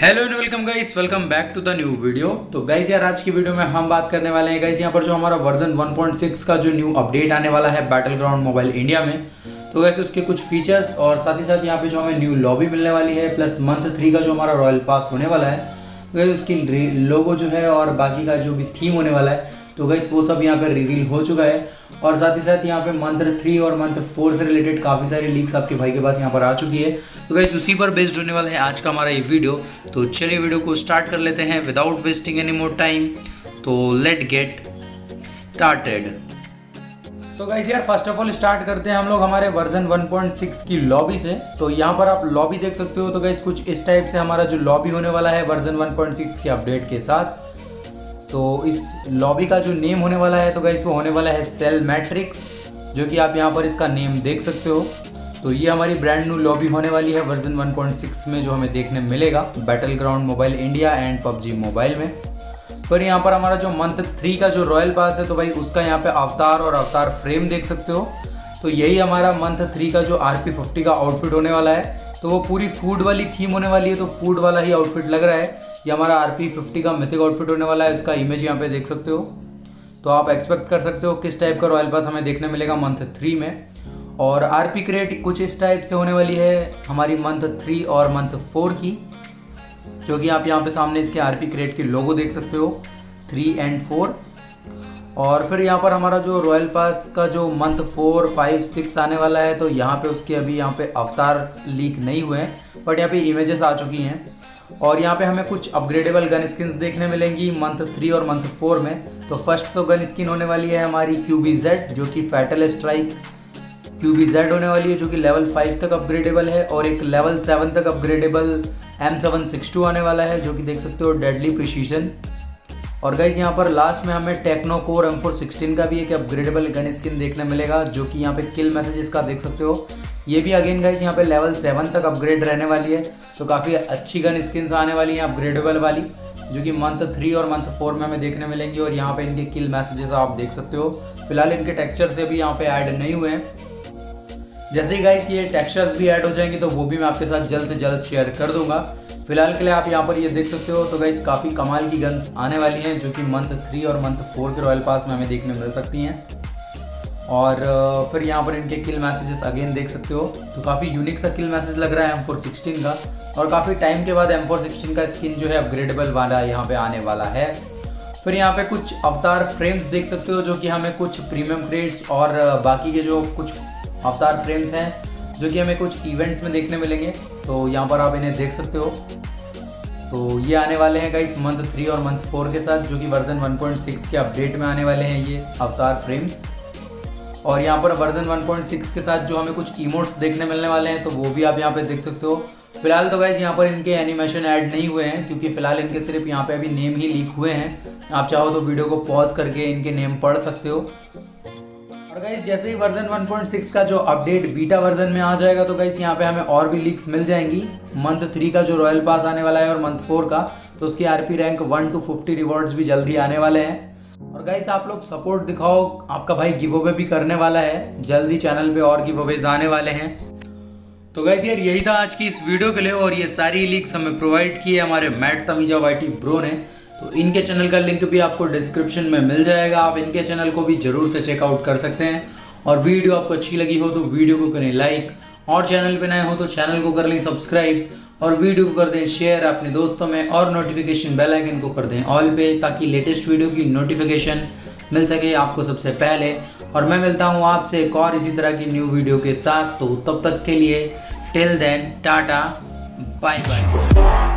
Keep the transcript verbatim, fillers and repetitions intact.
Hello and welcome guys, welcome back to the new video. तो guys यार आज की वीडियो में हम बात करने वाले हैं गाइस यहाँ पर जो हमारा वर्जन वन पॉइंट सिक्स का जो न्यू अपडेट आने वाला है बैटल ग्राउंड मोबाइल इंडिया में। तो गाइस उसके कुछ फीचर्स और साथ ही साथ यहाँ पे जो हमें न्यू लॉबी मिलने वाली है प्लस मंथ थ्री का जो हमारा रॉयल पास होने वाला है, तो गाइस उसकी लोगो जो है और बाकी का जो भी थीम होने वाला है तो गाइस वो सब यहाँ पे रिवील हो चुका है। और साथ ही साथ यहाँ पे मंथ थ्री और मंथ फोर से रिलेटेड काफ़ी सारी लीक्स आपके भाई के पास यहाँ पर आ चुकी है। तो गाइस उसी पर बेस्ड होने वाला है आज का हमारा ये वीडियो। तो चलिए वीडियो को स्टार्ट कर लेते हैं without wasting any more time. तो लेट गेट स्टार्टेड। तो गाइस यार फर्स्ट ऑफ ऑल स्टार्ट करते हैं हम लोग हमारे वर्जन वन पॉइंट सिक्स की लॉबी से। तो यहाँ पर आप लॉबी देख सकते हो। तो गाइस कुछ इस टाइप से हमारा जो लॉबी होने वाला है वर्जन वन पॉइंट सिक्स के अपडेट के साथ। तो इस लॉबी का जो नेम होने वाला है तो गाइस वो होने वाला है सेल मैट्रिक्स, जो कि आप यहाँ पर इसका नेम देख सकते हो। तो ये हमारी ब्रांड न्यू लॉबी होने वाली है वर्जन वन पॉइंट सिक्स में, जो हमें देखने मिलेगा battleground mobile India and PUBG mobile में। पर यहाँ पर हमारा जो मंथ थ्री का जो रॉयल पास है तो भाई उसका यहाँ पे अवतार और अवतार फ्रेम देख सकते हो। तो यही हमारा मंथ थ्री का जो आर पी फिफ्टी का आउटफिट होने वाला है। तो वो पूरी फूड वाली थीम होने वाली है, तो फूड वाला ही आउटफिट लग रहा है। ये हमारा आर पी फिफ्टी का मिथिक आउटफिट होने वाला है। इसका इमेज यहाँ पे देख सकते हो। तो आप एक्सपेक्ट कर सकते हो किस टाइप का रॉयल पास हमें देखने मिलेगा मंथ थ्री में। और आर पी क्रेट कुछ इस टाइप से होने वाली है हमारी मंथ थ्री और मंथ फोर की, जो कि आप यहाँ पे सामने इसके आर पी क्रेट की लोगो देख सकते हो थ्री एंड फोर। और फिर यहाँ पर हमारा जो रॉयल पास का जो मंथ फोर फाइव सिक्स आने वाला है, तो यहाँ पे उसके अभी यहाँ पे अवतार लीक नहीं हुए हैं, बट यहाँ पे इमेजेस आ चुकी हैं। और यहाँ पे हमें कुछ अपग्रेडेबल गन स्किन्स देखने मिलेंगी मंथ थ्री और मंथ फोर में। तो फर्स्ट तो गन स्किन होने वाली है हमारी क्यू बी जेड, जो कि fatal strike Q B Z होने वाली है, जो कि लेवल फाइव तक अपग्रेडेबल है। और एक लेवल सेवन तक upgradable M seven six two आने वाला है, जो कि देख सकते हो डेडली प्रिसीजन। और गाइस यहाँ पर लास्ट में हमें techno core M four sixteen का भी एक अपग्रेडेबल गन स्किन देखने मिलेगा, जो कि यहाँ पे किल मैसेजेस का देख सकते हो। ये भी अगेन गाइस यहाँ पे लेवल सेवन तक अपग्रेड रहने वाली है। तो काफ़ी अच्छी गन स्किन्स आने वाली हैं अपग्रेडेबल वाली, जो कि मंथ थ्री और मंथ फोर में हमें देखने मिलेंगी। और यहाँ पे इनके किल मैसेजेस आप देख सकते हो। फिलहाल इनके टेक्सचर से भी यहाँ पे ऐड नहीं हुए हैं। जैसे ही गाइस ये टेक्सचर्स भी ऐड हो जाएंगे तो वो भी मैं आपके साथ जल्द से जल्द शेयर कर दूंगा। फिलहाल के लिए आप यहाँ पर ये देख सकते हो। तो गाइस काफ़ी कमाल की गन्स आने वाली हैं, जो कि मंथ थ्री और मंथ फोर के रॉयल पास में हमें देखने मिल सकती हैं। और फिर यहाँ पर इनके किल मैसेजेस अगेन देख सकते हो। तो काफ़ी यूनिक सा किल मैसेज लग रहा है एम फोर सिक्सटीन का। और काफ़ी टाइम के बाद एम फोर सिक्सटीन का स्किन जो है अपग्रेडेबल वाला यहाँ पे आने वाला है। फिर यहाँ पे कुछ अवतार फ्रेम्स देख सकते हो, जो कि हमें कुछ प्रीमियम क्रेट्स और बाकी के जो कुछ अवतार फ्रेम्स हैं, जो कि हमें कुछ इवेंट्स में देखने मिलेंगे। तो यहाँ पर आप इन्हें देख सकते हो। तो ये आने वाले हैं गाइस मंथ थ्री और मंथ फोर के साथ, जो कि वर्जन वन पॉइंट सिक्स के अपडेट में आने वाले हैं ये अवतार फ्रेम्स। और यहाँ पर वर्जन वन पॉइंट सिक्स के साथ जो हमें कुछ इमोट्स देखने मिलने वाले हैं, तो वो भी आप यहाँ पे देख सकते हो। फिलहाल तो गाइस यहाँ पर इनके एनिमेशन ऐड नहीं हुए हैं, क्योंकि फिलहाल इनके सिर्फ यहाँ पे अभी नेम ही लीक हुए हैं। आप चाहो तो वीडियो को पॉज करके इनके नेम पढ़ सकते हो। और गाइस जैसे ही वर्जन वन पॉइंट सिक्स का जो अपडेट बीटा वर्जन में आ जाएगा, तो गाइस यहाँ पे हमें और भी लीक्स मिल जाएंगी। मंथ थ्री का जो रॉयल पास आने वाला है और मंथ फोर का, तो उसकी RP rank one to fifty rewards भी जल्दी आने वाले हैं। और गाइस आप लोग सपोर्ट दिखाओ, आपका भाई गिव अवे भी करने वाला है जल्दी, चैनल पे और गिव अवेज आने वाले हैं। तो गाइस यार यही था आज की इस वीडियो के लिए। और ये सारी लीक्स हमें प्रोवाइड की है हमारे मैट तमीजा वाईटी ब्रो ने। तो इनके चैनल का लिंक भी आपको डिस्क्रिप्शन में मिल जाएगा, आप इनके चैनल को भी जरूर से चेकआउट कर सकते हैं। और वीडियो आपको अच्छी लगी हो तो वीडियो को करें लाइक, और चैनल पे नए हो तो चैनल को कर लें सब्सक्राइब, और वीडियो को कर दें शेयर अपने दोस्तों में, और नोटिफिकेशन बेल आइकन को कर दें ऑल पे, ताकि लेटेस्ट वीडियो की नोटिफिकेशन मिल सके आपको सबसे पहले। और मैं मिलता हूँ आपसे एक और इसी तरह की न्यू वीडियो के साथ। तो तब तक के लिए till then tata bye bye.